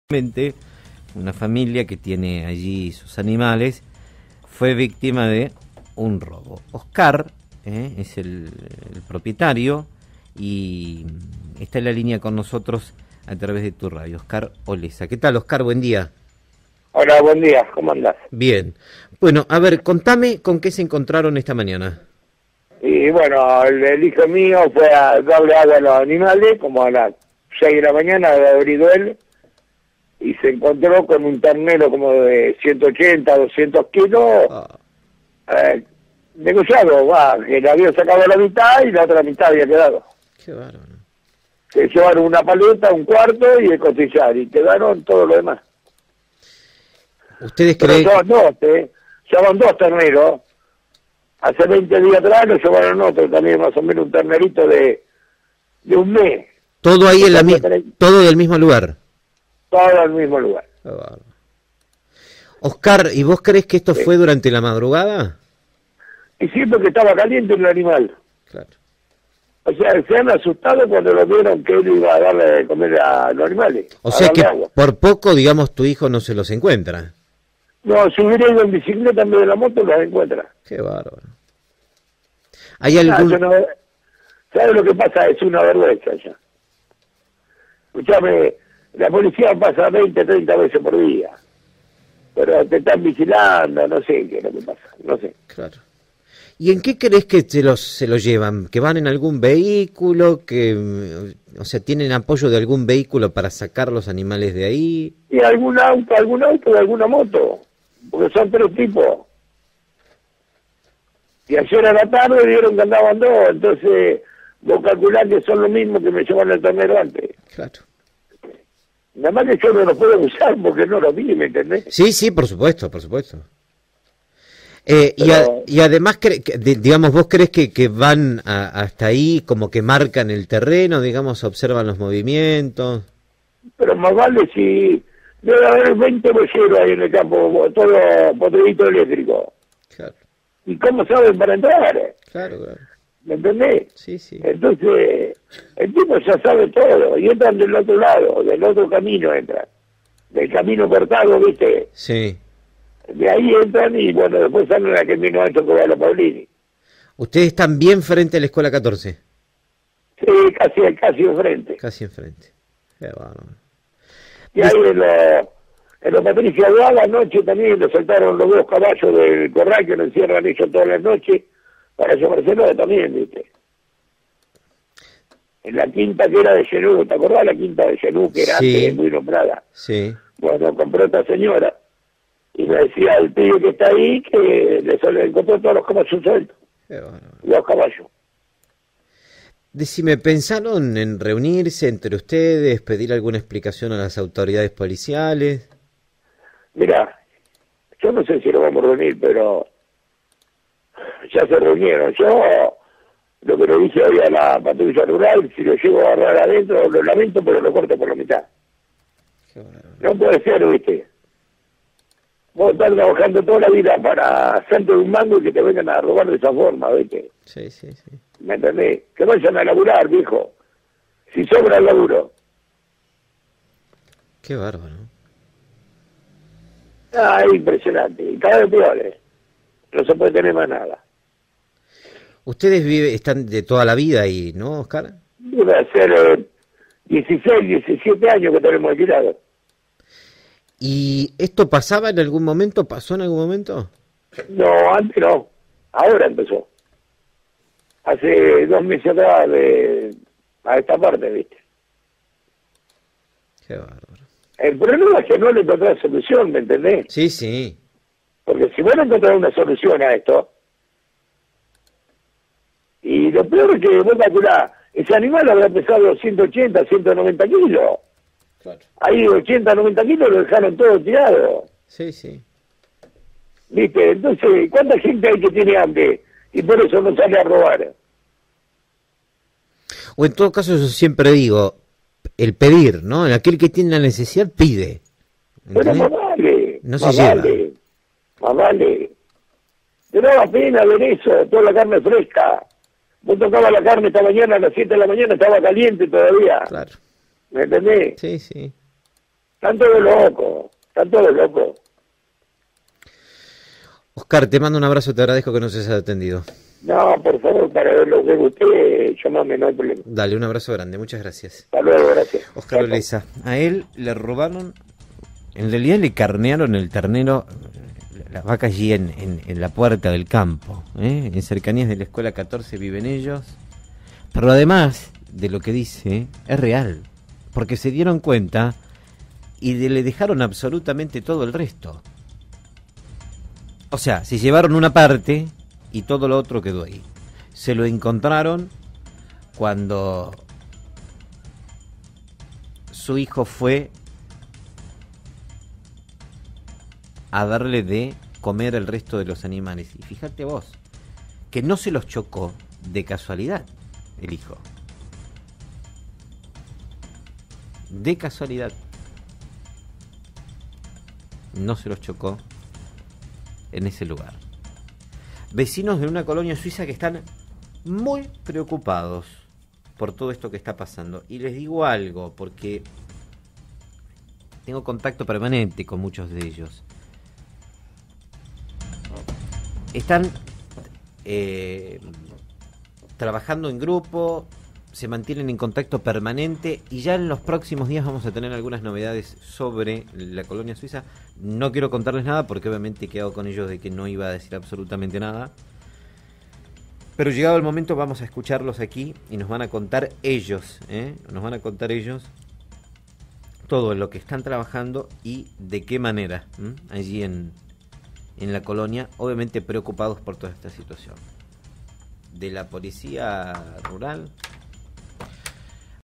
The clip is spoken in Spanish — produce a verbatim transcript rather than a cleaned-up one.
Una familia que tiene allí sus animales fue víctima de un robo. Oscar eh, es el, el propietario y está en la línea con nosotros a través de tu radio. Oscar Olesa. ¿Qué tal, Oscar? Buen día. Hola, buen día. ¿Cómo andás? Bien. Bueno, a ver, contame con qué se encontraron esta mañana. Y bueno, el, el hijo mío fue a darle agua a los animales, como a las seis de la mañana, había abrido él, y se encontró con un ternero como de ciento ochenta, doscientos kilos, Oh. eh, negociado, va, que le había sacado la mitad y la otra mitad había quedado. Qué bárbaro. Se llevaron una paleta, un cuarto y el costillar, y quedaron todo lo demás. ¿Ustedes Pero creen? son dos, ¿eh? Llevaban dos terneros. Hace veinte días atrás lo llevaron otro también, más o menos un ternerito de, de un mes. Todo ahí en la mi... todo del mismo lugar. Todo al mismo lugar. Qué bárbaro. Oscar, ¿y vos crees que esto Sí. fue durante la madrugada? Y siempre que estaba caliente el animal. Claro. O sea, se han asustado cuando lo vieron que él iba a darle de comer a los animales. O a sea darle que agua. por poco, digamos, tu hijo no se los encuentra. No, si hubiera ido en bicicleta en vez de la moto, los encuentra. Qué bárbaro. ¿Hay Ah, algún...? yo no- ¿Sabes lo que pasa? Es una vergüenza ya. Escuchame, la policía pasa veinte, treinta veces por día. Pero te están vigilando, no sé qué es lo que pasa, no sé. Claro. ¿Y en qué crees que se los, se los llevan? ¿Que van en algún vehículo? ¿Que, mm, o sea, tienen apoyo de algún vehículo para sacar los animales de ahí? Y algún auto, algún auto de alguna moto, porque son tres tipos. Y ayer a la tarde vieron que andaban dos, entonces vos calculás que son lo mismo que me llevaron el ternero antes. Claro. Nada más que yo no lo puedo usar porque no lo vi, ¿me entendés? Sí, sí, por supuesto, por supuesto. Eh, y, a- Pero- y además, cre- que- de- digamos, ¿vos crees que, que van a- hasta ahí, como que marcan el terreno, digamos, observan los movimientos? Pero más vale si debe haber veinte bolleros ahí en el campo, todo potredito eléctrico. Claro, ¿Y cómo saben para entrar? claro, claro. ¿Me entendés? Sí, sí. Entonces, el tipo ya sabe todo, y entran del otro lado, del otro camino entran. Del camino cortado, ¿viste? Sí. De ahí entran y bueno, después salen a que vino alto que va a los Paulini. Ustedes están bien frente a la escuela catorce, Sí, casi, casi enfrente. casi enfrente. Qué bárbaro. Y ahí en los, en los Patricia Dual anoche también le soltaron los dos caballos del corral que lo encierran ellos todas las noches para llevárselo también, ¿viste? En la quinta que era de Genú, ¿te acordás la quinta de Genú que era Sí. antes muy nombrada? Sí. Bueno, compró esta señora y me decía el tío que está ahí que le, sol- le encontró todos los caballos sueltos, Qué bárbaro. los caballos. Decime, ¿pensaron en reunirse entre ustedes, pedir alguna explicación a las autoridades policiales? Mira, yo no sé si lo vamos a reunir, pero ya se reunieron. Yo lo que le dije hoy a la patrulla rural, si lo llego a agarrar adentro, lo lamento, pero lo corto por la mitad. Qué bárbaro. No puede ser, ¿viste? Vos estás trabajando toda la vida para hacerte un mango y que te vengan a robar de esa forma, ¿viste? Sí, sí, sí. ¿Me entendés? Que vayan a laburar, viejo. Si sobra el laburo. Qué bárbaro. Ah, es impresionante. Y cada vez peor, ¿eh? No se puede tener más nada. Ustedes vive, están de toda la vida ahí, ¿no, Oscar? Debe ser eh, dieciséis, diecisiete años que tenemos alquilado. ¿Y esto pasaba en algún momento? ¿Pasó en algún momento? No, antes no. Ahora empezó. Hace dos meses atrás de, a esta parte, ¿viste? Qué bárbaro. El problema es que no le encontrás solución, ¿me entendés? Sí, sí. Porque si vos no encontrás una solución a esto, y lo peor es que vos calculás, ese animal habrá pesado ciento ochenta, ciento noventa kilos. Claro. Ahí ochenta, noventa kilos lo dejaron todo tirado. Sí, sí. ¿Viste? Entonces, ¿cuánta gente hay que tiene hambre? Y por eso no sale a robar. O en todo caso, yo siempre digo, el pedir, ¿no? Aquel que tiene la necesidad pide. Pero ¿Entendés? más vale, No se más lleva. vale, más vale. Te daba pena ver eso, toda la carne fresca. Vos tocabas la carne esta mañana a las siete de la mañana, estaba caliente todavía. Claro. ¿Me entendés? Sí, sí. Están todos locos, están todos locos. Oscar, te mando un abrazo, te agradezco que nos hayas atendido. No, por favor, para ver lo que usted, llamame, no hay problema. Dale, un abrazo grande, muchas gracias. Hasta luego, gracias. Oscar Oleza, a él le robaron, en realidad le carnearon el ternero, la vaca allí en, en, en la puerta del campo, ¿eh? En cercanías de la escuela catorce viven ellos, pero además de lo que dice, es real, porque se dieron cuenta y de, le dejaron absolutamente todo el resto. O sea, se llevaron una parte y todo lo otro quedó ahí. Se lo encontraron cuando su hijo fue a darle de comer el resto de los animales. Y fíjate vos, que no se los chocó de casualidad el hijo. De casualidad. No se los chocó en ese lugar. Vecinos de una colonia suiza que están muy preocupados por todo esto que está pasando. Y les digo algo, porque tengo contacto permanente con muchos de ellos. Están eh, trabajando en grupo, se mantienen en contacto permanente y ya en los próximos días vamos a tener algunas novedades sobre la colonia suiza. No quiero contarles nada porque obviamente he quedado con ellos de que no iba a decir absolutamente nada. Pero llegado el momento vamos a escucharlos aquí y nos van a contar ellos, ¿eh? Nos van a contar ellos todo lo que están trabajando y de qué manera, ¿eh? Allí en, en la colonia, obviamente preocupados por toda esta situación. De la policía rural